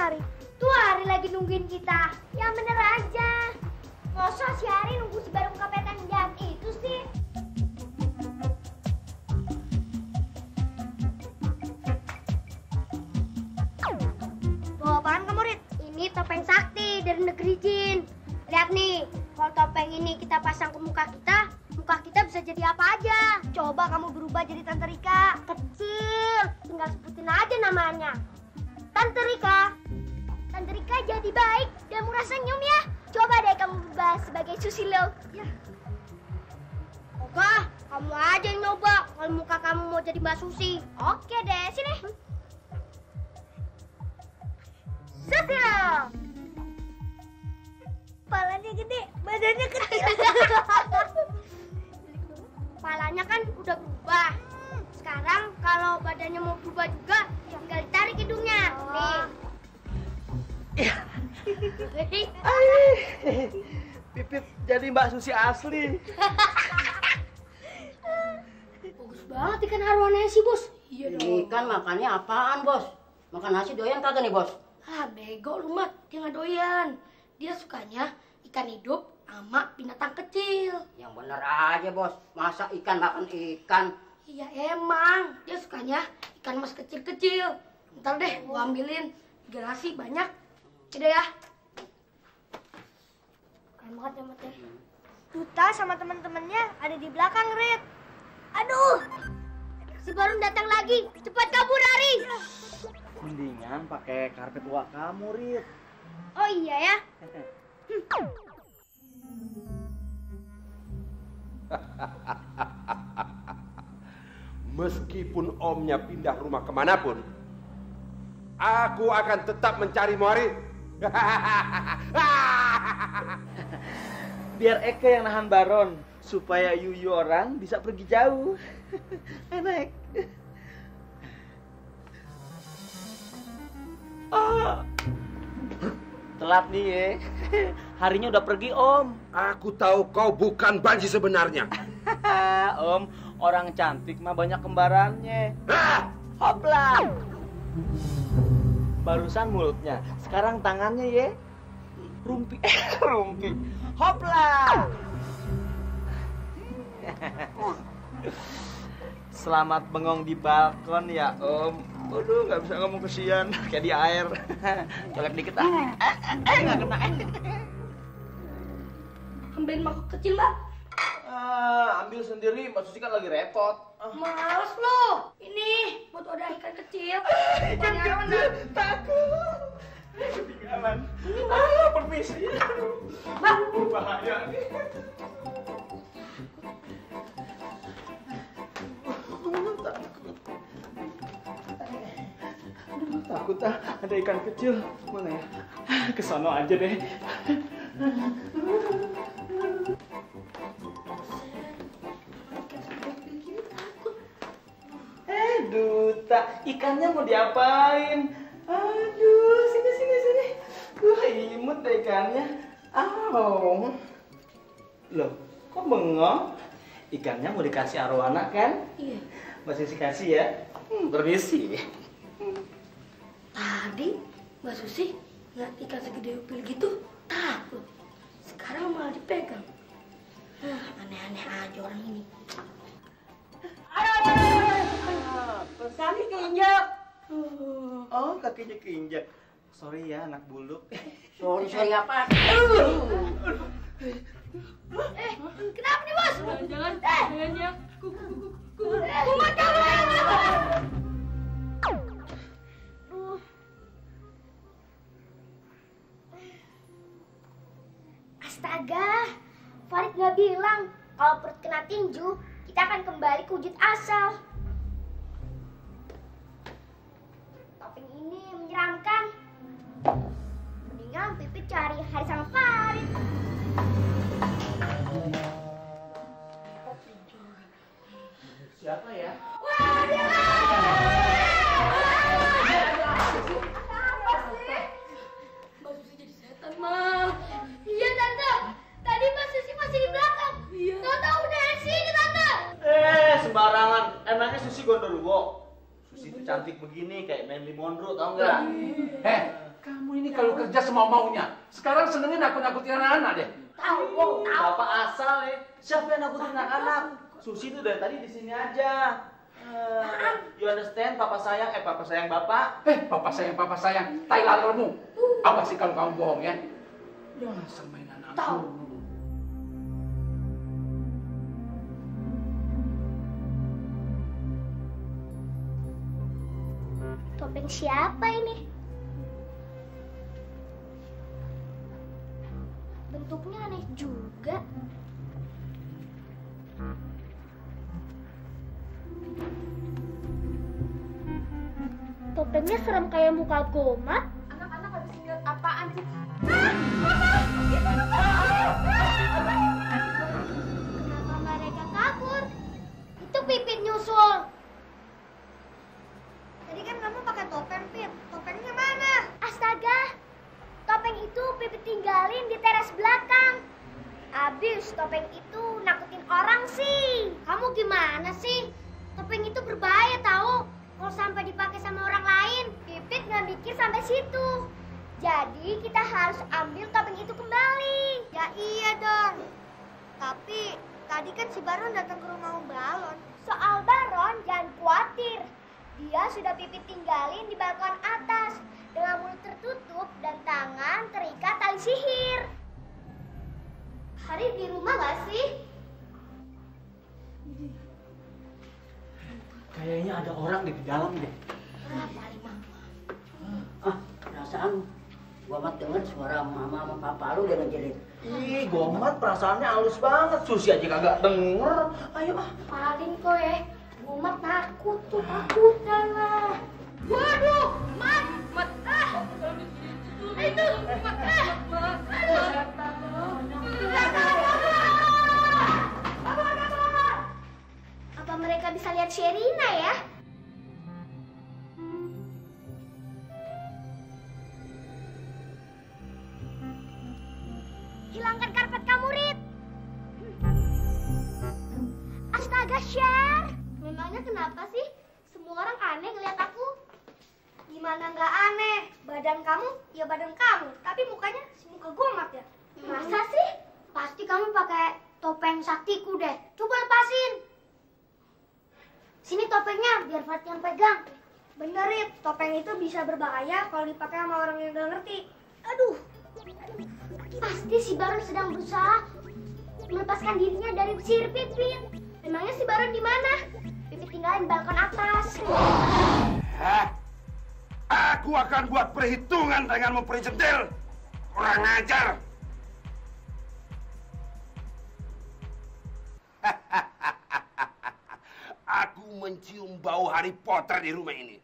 hari. Tuh Hari lagi nungguin kita. Yang bener aja. Masa si Hari nunggu si baru buka petang jam itu sih? Bawa apaan kamu, Rit? Ini topeng sakti dari negeri jin. Lihat nih, kalau topeng ini kita pasang ke muka kita bisa jadi apa aja. Coba kamu berubah jadi Tante Rika. Kecil, tinggal sebutin aja namanya. Tante Rika. Tante Rika jadi baik dan murah senyum ya. Coba deh kamu berubah sebagai Susilo. Ya. Oke, kamu aja yang nyoba. Kalau muka kamu mau jadi Mbak Susi. Oke deh, sini. Susilo. Kepalanya gede, badannya kecil. Kepalanya kan udah berubah. Sekarang kalau badannya mau berubah juga, tinggal ditarik hidungnya. Nih. Pipit jadi Mbak Susi asli. Bagus banget ikan arwana sih, Bos. Iya dong. Ikan makannya apaan, Bos? Makan nasi doyan kagak nih, Bos? Ah, bego lu, Mat. Dia nggak doyan. Dia sukanya ikan hidup sama binatang kecil. Yang bener aja, Bos. Masa ikan makan ikan? Iya, emang. Dia sukanya ikan mas kecil-kecil. Ntar deh, gua ambilin 3 nasi banyak. Udah ya. Keren banget ya, Mat. Duta sama teman-temannya ada di belakang, Rit. Aduh! Si Barun datang lagi. Cepat kabur, Hari. Mendingan pakai karpet uak kamu, Rit. Oh iya ya. Meskipun omnya pindah rumah kemanapun, aku akan tetap mencari Hari. Biar Eke yang nahan Baron, supaya Yuyu orang bisa pergi jauh. Enak. Telat nih ya. Harinya udah pergi, Om. Aku tahu kau bukan Banji sebenarnya. Om, orang cantik mah banyak kembarannya. Hopla. Barusan mulutnya, sekarang tangannya ya. Rumpi. Rumpi. Hopla. Selamat bengong di balkon ya, Om. Aduh, nggak bisa ngomong kesian. Kayak di air. Colek dikit ah. Nggak kena. Ambilin mangkok kecil, Mbak. Ambil sendiri, Mbak Susi kan lagi repot. Males lo. Ini buat wadah ikan kecil. Ikan kecil, takut. Ketinggalan. Permisi. Mbak. Bahaya nih. Takut ada ikan kecil. Mana ya? Kesono aja deh. Duta, ikannya mau diapain? Aduh, sini. Imut deh ikannya. Loh, kok bengong? Ikannya mau dikasih arwana kan? Iya. Masih kasih ya? Permisi. Tadi Mbak Susi ngeliat ikan segede upil gitu, takut. Sekarang malah dipegang. Aneh-aneh aja orang ini. Kaki keinjak. Oh, kakinya keinjak. Sorry ya, anak buluk. Sorry apa? Kenapa nih, Bos? Jangan ya. Kumat kamu. Astaga, Farid nggak bilang kalau perut kena tinju, kita akan kembali ke wujud asal. Topeng ini menyeramkan. Mendingan Pipit cari Hari sama Farid. Siapa ya? Wah, dia Mbak Susi jadi setan, Mal. Iya, Tante. Tadi Mbak Susi masih di belakang. Iya. Tahu-tahu udah di sini, Tante. Sembarangan. Emangnya Susi gondorwo? Susi itu cantik begini, kayak Marilyn Monroe, tau nggak? Kamu ini kalau kerja semau-maunya. Sekarang senengin nakut-nakutin anak-anak deh. Tahu. Bapak asal ya. Siapa yang nakutin anak-anak? Susi tuh dari tadi di sini aja. You understand, papa sayang bapak. Papa sayang. Tai lalermu. Apa sih kalau kamu bohong ya? Dasar mainan aku. Tahu. Topeng siapa ini? Bentuknya aneh juga. Topengnya serem kayak muka Gomat. Anak-anak habis ngeliat apaan sih? Kenapa mereka kabur? Itu Pipit nyusul. Tadi kan kamu pakai topeng, Pip. Topengnya mana? Astaga, topeng itu Pipit tinggalin di teras belakang. Abis topeng itu nakutin orang sih. Kamu gimana sih? Topeng itu berbahaya tahu. Kalau sampai dipakai sama orang lain, Pipit nggak mikir sampai situ. Jadi kita harus ambil topeng itu kembali. Ya iya dong. Tapi tadi kan si Baron datang ke rumah Om Balon. Soal Baron jangan khawatir. Dia sudah Pipit tinggalin di balkon atas dengan mulut tertutup dan tangan terikat tali sihir. Hari di rumah nggak sih? Kayaknya ada orang di dalam deh. Perasaan gua mat denger suara mama sama papa lu udah ngejerit. Ih, Gomat perasaannya halus banget. Susi aja kagak denger. Ayo ah. Paling kok ya, Gomat takut tuh, takutan lah. Waduh, Mat. Itu, Mat. Apa mereka bisa lihat Sherina ya? Hilangkan karpet kamu, Rit. Astaga, Sher. Memangnya kenapa sih? Semua orang aneh ngeliat aku. Gimana nggak aneh? Badan kamu, ya badan kamu. Tapi mukanya si muka Gomat ya. Masa sih? Pasti kamu pakai topeng saktiku deh. Coba lepasin. Sini topengnya, biar Fat yang pegang. Bener, Rit. Topeng itu bisa berbahaya kalau dipakai sama orang yang nggak ngerti. Aduh. Pasti si Baron sedang berusaha melepaskan dirinya dari sihir Pipit. Memangnya si Baron di mana? Pipit tinggalin balkon atas. Aku akan buat perhitungan dengan memperincetil. Kurang ajar. Aku mencium bau Harry Potter di rumah ini.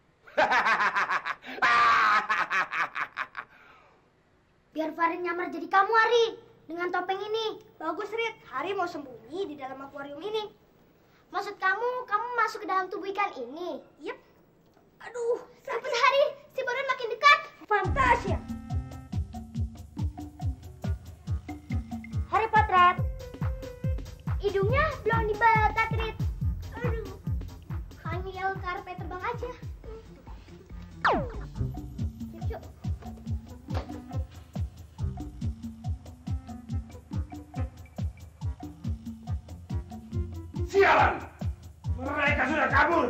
Biar Farin nyamar jadi kamu, Hari. Dengan topeng ini. Bagus, Rit. Hari mau sembunyi di dalam akuarium ini. Maksud kamu masuk ke dalam tubuh ikan ini? Yep. Aduh, cepet Hari. Si Baron makin dekat. Fantasia. Harry Potter. Hidungnya belum dibakat, Rit. Aduh. Hanya karpet terbang aja. Yuk. Sialan! Mereka sudah kabur!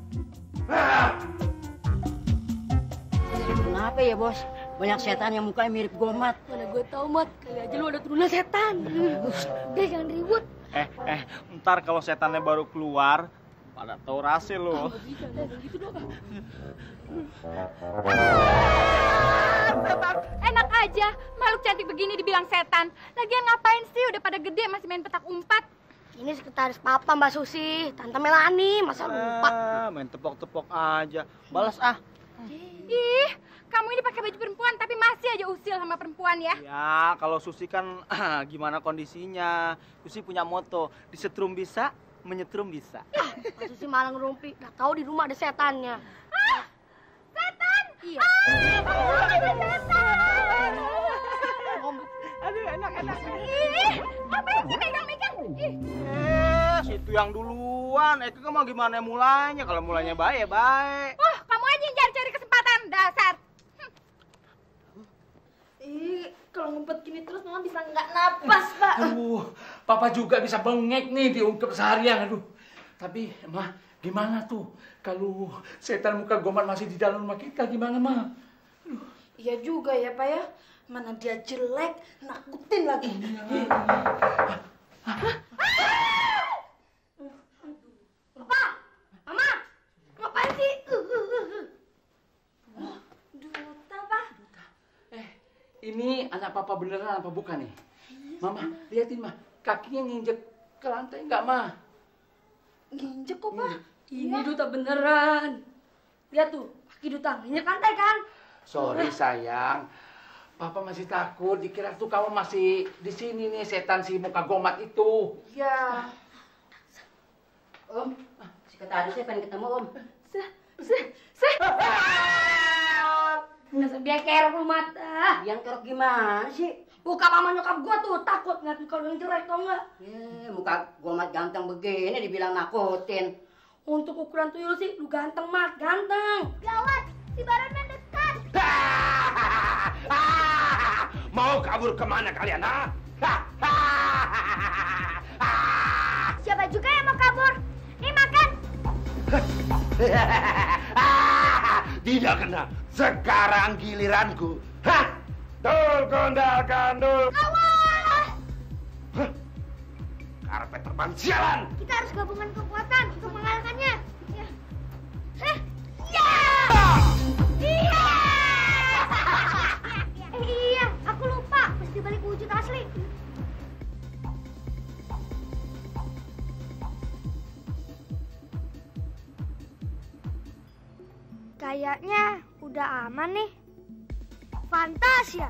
Kenapa ya, Bos? Banyak setan yang mukanya mirip Gomat. Mana gue tahu, Mat. Kali aja lu ada turunan setan. Udah jangan ribut. Ntar kalau setannya baru keluar, pada tahu rasil lo. Gitu dong. Enak aja, makhluk cantik begini dibilang setan. Lagian ngapain sih udah pada gede masih main petak umpat? Ini sekretaris Papa, Mbak Susi. Tante Melani, masa lupa. Main tepok-tepok aja. Balas ah. Ih, kamu ini pakai baju perempuan tapi masih aja usil sama perempuan ya. Ya, kalau Susi kan gimana kondisinya. Susi punya moto, disetrum bisa, menyetrum bisa. Mbak Susi malah ngerumpi. Udah tahu di rumah ada setannya. Setan? Iya. Ada setan. Aduh, enak-enak. Ih, ngapain sih megang-megang? Ih. Situ yang duluan. Itu mau gimana mulainya? Kalau mulainya baik, baik. Kamu aja yang cari-cari kesempatan, dasar. Kalau ngumpet gini terus mama bisa nggak napas, Pak. Aduh, papa juga bisa bengek nih diungkep seharian. Aduh, tapi mah gimana tuh kalau setan muka gomat masih di dalam rumah kita, gimana mah? Iya juga ya, Pak ya. Mana dia jelek, nakutin lagi. Papa, Mama, ngapain sih? Duta, Pak. Ini anak papa beneran apa bukan nih? Mama, liatin mah, kakinya nginjek ke lantai nggak mah? Nginjek kok, Pak? Ini duta beneran. Lihat tuh, kaki duta nginjek lantai kan? Sorry sayang, papa masih takut. Dikira tuh kamu masih di sini nih, setan si muka gomat itu. Ya. Om, si kata saya pengen ketemu Om. Dasar beker rumah dah. Yang kerok gimana sih? Buka mama nyokap gua tuh takut ngeliat muka lu yang jelek tau nggak? Muka gua mat ganteng begini dibilang nakutin. Untuk ukuran tuyul sih lu ganteng mat, ganteng. Gawat, si Baronman dekat. Mau kabur kemana kalian, ha? Siapa juga yang mau kabur? Nih makan. Tidak kena. Sekarang giliranku. Hah? Dul gondal gandul. Awas! Karpet terbang sialan. Kita harus gabungan kekuatan untuk mengalahkannya. Ya. Ya! Iya! Iya, aku lupa. Mesti balik wujud asli. Kayaknya udah aman nih. Fantasia.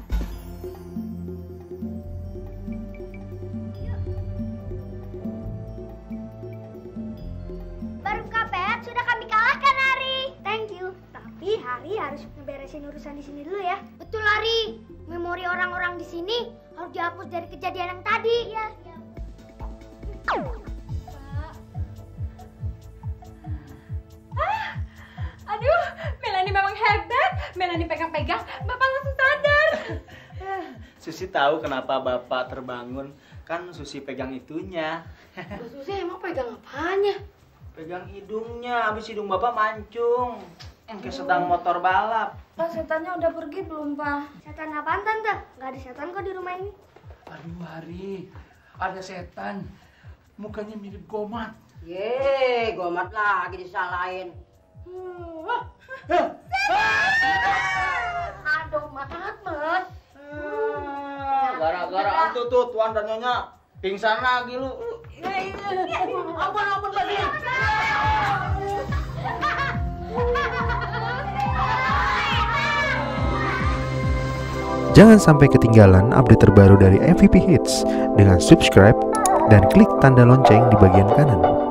Baru KPR sudah kami kalahkan, Hari. Thank you. Tapi Hari harus ngeberesin urusan di sini dulu ya. Betul, Hari. Memori orang-orang di sini harus dihapus dari kejadian yang tadi. Iya. Aduh, Melanie memang hebat. Melanie pegang-pegang, Bapak langsung sadar. Susi tahu kenapa Bapak terbangun. Kan Susi pegang itunya. Susi emang pegang apanya? Pegang hidungnya, habis hidung Bapak mancung. Kayak sedang motor balap. Pak, setannya udah pergi belum, Pak? Setan apaan, Tante? Gak ada setan kok di rumah ini. Aduh Hari, ada setan. Mukanya mirip gomat. Gomat lagi disalahin. Aduh, Mat. Gara-gara antu tuh Tuan dan Nyonya pingsan lagi lu. Ampun, Babi. Jangan sampai ketinggalan update terbaru dari MVP Hits dengan subscribe dan klik tanda lonceng di bagian kanan.